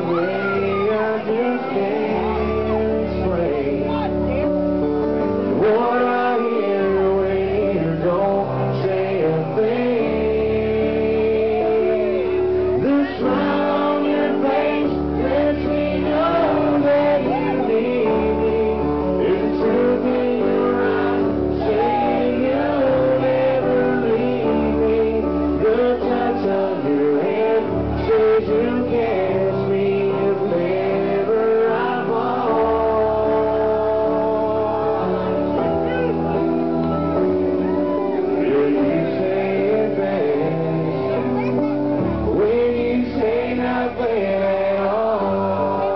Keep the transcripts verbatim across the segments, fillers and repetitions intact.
way I just can't explain what I hear when you don't say a thing. The smile on your face lets me know that you need me. It's the truth in your eyes saying you'll never leave me. The touch of your hand says you catch me if ever I fall. Will you say it best when you say nothing at all?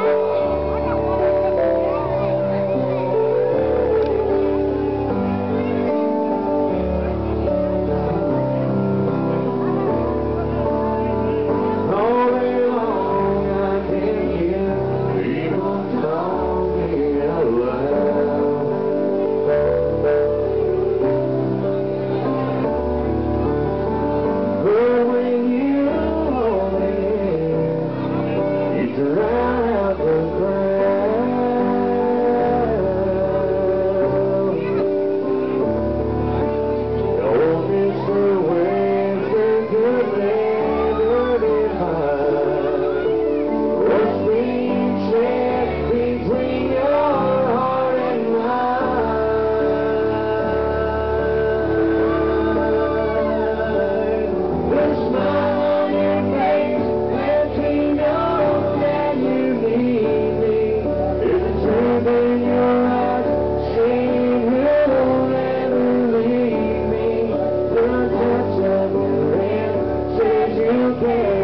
All day long I can hear people talking aloud. But when you hold me, you drown out the crowd. Oh, Mister Wednesday could never define what's being said between your heart and mine. The smile on your face lets me know that you need me. It's the truth in your eyes saying you'll never leave me. The touch of your hand says you care.